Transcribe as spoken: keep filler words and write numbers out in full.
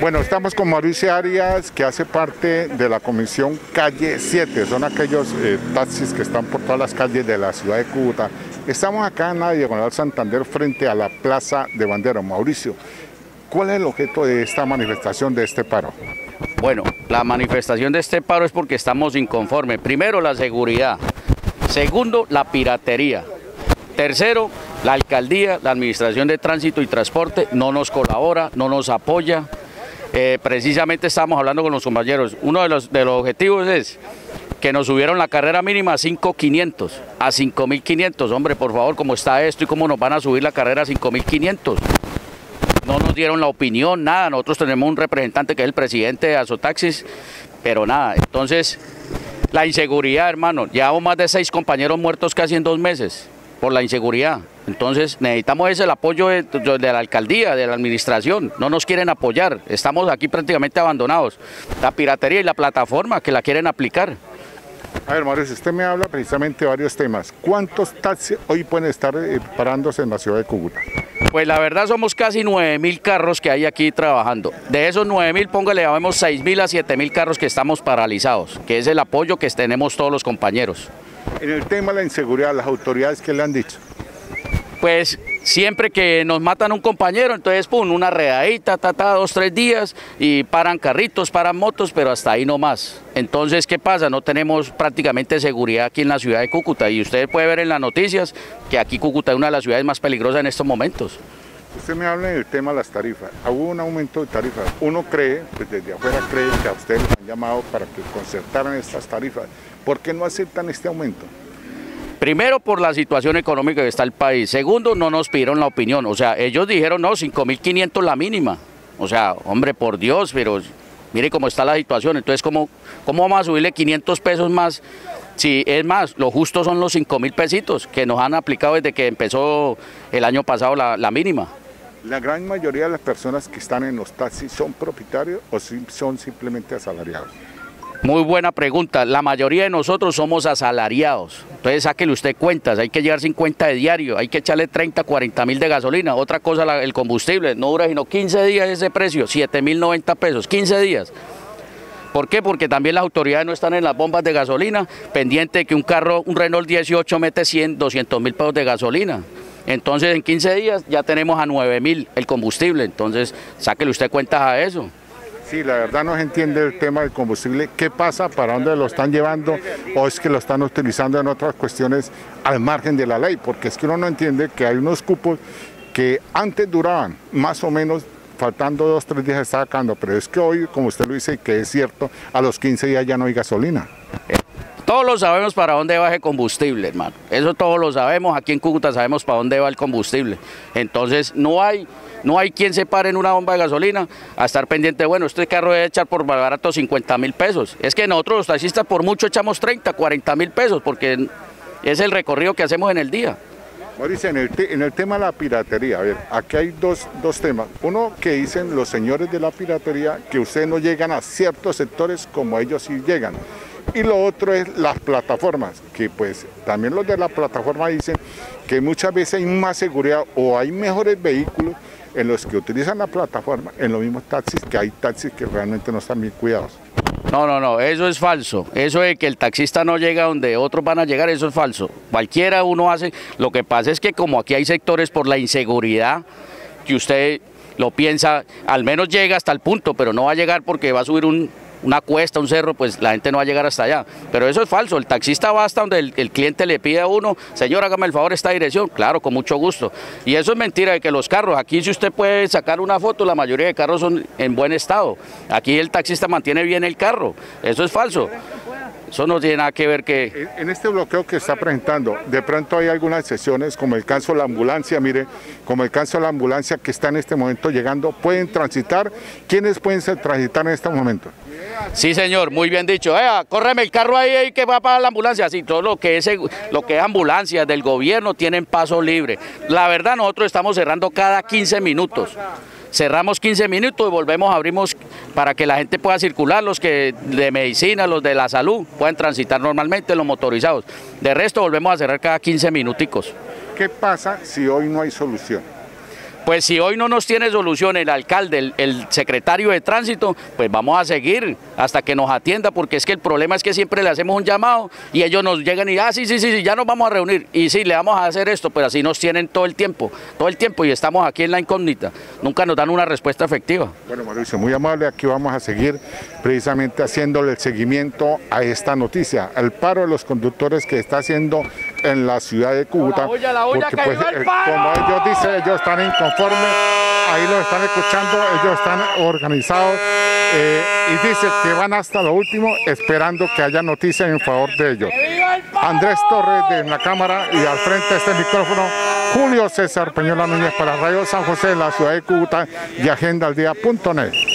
Bueno, estamos con Mauricio Arias, que hace parte de la comisión Calle siete, son aquellos eh, taxis que están por todas las calles de la ciudad de Cúcuta. Estamos acá en la Diagonal Santander frente a la Plaza de Bandera. Mauricio, ¿cuál es el objeto de esta manifestación, de este paro? Bueno, la manifestación de este paro es porque estamos inconformes. Primero, la seguridad. Segundo, la piratería. Tercero, la alcaldía, la administración de tránsito y transporte no nos colabora, no nos apoya. Eh, precisamente estamos hablando con los compañeros. Uno de los, de los objetivos es que nos subieron la carrera mínima a cinco mil quinientos, a cinco mil quinientos. Hombre, por favor, ¿cómo está esto y cómo nos van a subir la carrera a cinco mil quinientos? No nos dieron la opinión, nada. Nosotros tenemos un representante que es el presidente de Azotaxis, pero nada. Entonces, la inseguridad, hermano. Llevamos más de seis compañeros muertos casi en dos meses por la inseguridad. Entonces necesitamos ese el apoyo de, de la alcaldía, de la administración. No nos quieren apoyar, estamos aquí prácticamente abandonados. La piratería y la plataforma que la quieren aplicar. A ver, Mauricio, usted me habla precisamente de varios temas. ¿Cuántos taxis hoy pueden estar eh, parándose en la ciudad de Cúcuta? Pues la verdad somos casi nueve mil carros que hay aquí trabajando. De esos nueve mil, póngale, vemos seis mil a siete mil carros que estamos paralizados, que es el apoyo que tenemos todos los compañeros. En el tema de la inseguridad, ¿las autoridades qué le han dicho? Pues siempre que nos matan un compañero, entonces pum, una redadita, ta, ta, dos, tres días y paran carritos, paran motos, pero hasta ahí no más. Entonces, ¿qué pasa? No tenemos prácticamente seguridad aquí en la ciudad de Cúcuta y usted puede ver en las noticias que aquí Cúcuta es una de las ciudades más peligrosas en estos momentos. Usted me habla del tema de las tarifas. Hubo un aumento de tarifas. Uno cree, pues desde afuera cree que a ustedes les han llamado para que concertaran estas tarifas. ¿Por qué no aceptan este aumento? Primero, por la situación económica que está el país. Segundo, no nos pidieron la opinión. O sea, ellos dijeron, no, cinco mil quinientos la mínima. O sea, hombre, por Dios, pero mire cómo está la situación. Entonces, ¿cómo, cómo vamos a subirle quinientos pesos más? Si es más, lo justo son los cinco mil pesitos que nos han aplicado desde que empezó el año pasado la, la mínima. ¿La gran mayoría de las personas que están en los taxis son propietarios o son simplemente asalariados? Muy buena pregunta. La mayoría de nosotros somos asalariados. Entonces sáquele usted cuentas, hay que llevar cincuenta de diario, hay que echarle treinta, cuarenta mil de gasolina. Otra cosa, la, el combustible, no dura sino quince días ese precio, siete mil noventa pesos, quince días. ¿Por qué? Porque también las autoridades no están en las bombas de gasolina, pendiente de que un carro, un Renault dieciocho mete cien, doscientos mil pesos de gasolina. Entonces en quince días ya tenemos a nueve mil el combustible, entonces sáquele usted cuentas a eso. Sí, la verdad no se entiende el tema del combustible. ¿Qué pasa? ¿Para dónde lo están llevando? ¿O es que lo están utilizando en otras cuestiones al margen de la ley? Porque es que uno no entiende que hay unos cupos que antes duraban más o menos, faltando dos, tres días se está sacando, pero es que hoy, como usted lo dice, que es cierto, a los quince días ya no hay gasolina. Todos lo sabemos para dónde va el combustible, hermano. Eso todos lo sabemos, aquí en Cúcuta sabemos para dónde va el combustible. Entonces no hay, no hay quien se pare en una bomba de gasolina a estar pendiente, bueno, este carro debe echar por barato cincuenta mil pesos. Es que nosotros los taxistas por mucho echamos treinta, cuarenta mil pesos, porque es el recorrido que hacemos en el día. Mauricio, en el, te, en el tema de la piratería, a ver, aquí hay dos, dos temas. Uno que dicen los señores de la piratería que ustedes no llegan a ciertos sectores como ellos sí llegan. Y lo otro es las plataformas, que pues también los de la plataforma dicen que muchas veces hay más seguridad o hay mejores vehículos en los que utilizan la plataforma, en los mismos taxis, que hay taxis que realmente no están bien cuidados. No, no, no, eso es falso. Eso de que el taxista no llega donde otros van a llegar, eso es falso. Cualquiera uno hace, lo que pasa es que como aquí hay sectores por la inseguridad, que usted lo piensa, al menos llega hasta el punto, pero no va a llegar porque va a subir un... una cuesta, un cerro, pues la gente no va a llegar hasta allá. Pero eso es falso, el taxista va hasta donde el, el cliente le pide a uno, señor, hágame el favor esta dirección, claro, con mucho gusto. Y eso es mentira de que los carros, aquí si usted puede sacar una foto, la mayoría de carros son en buen estado. Aquí el taxista mantiene bien el carro, eso es falso. Eso no tiene nada que ver que... En este bloqueo que está presentando, de pronto hay algunas excepciones, como el caso de la ambulancia, mire, como el caso de la ambulancia que está en este momento llegando, ¿pueden transitar? ¿Quiénes pueden transitar en este momento? Sí, señor, muy bien dicho. Eh, córreme el carro ahí, ahí que va para la ambulancia. Sí, todo lo que es lo que es ambulancia del gobierno tienen paso libre. La verdad, nosotros estamos cerrando cada quince minutos. Cerramos quince minutos y volvemos, abrimos para que la gente pueda circular, los que de medicina, los de la salud, puedan transitar normalmente, los motorizados. De resto, volvemos a cerrar cada quince minuticos. ¿Qué pasa si hoy no hay solución? Pues si hoy no nos tiene solución el alcalde, el, el secretario de tránsito, pues vamos a seguir hasta que nos atienda, porque es que el problema es que siempre le hacemos un llamado y ellos nos llegan y, ah, sí, sí, sí, sí, ya nos vamos a reunir, y sí, le vamos a hacer esto, pero así nos tienen todo el tiempo, todo el tiempo, y estamos aquí en la incógnita, nunca nos dan una respuesta efectiva. Bueno, Mauricio, muy amable, aquí vamos a seguir precisamente haciéndole el seguimiento a esta noticia, el paro de los conductores que está haciendo en la ciudad de Cúcuta, la olla, la olla, porque pues, el eh, como ellos dicen, ellos están inconformes, ahí lo están escuchando, ellos están organizados eh, y dicen que van hasta lo último esperando que haya noticias en favor de ellos. Andrés Torres de la cámara y al frente de este micrófono, Julio César Peñola Núñez para Radio San José, la ciudad de Cúcuta y Agenda al Día punto net.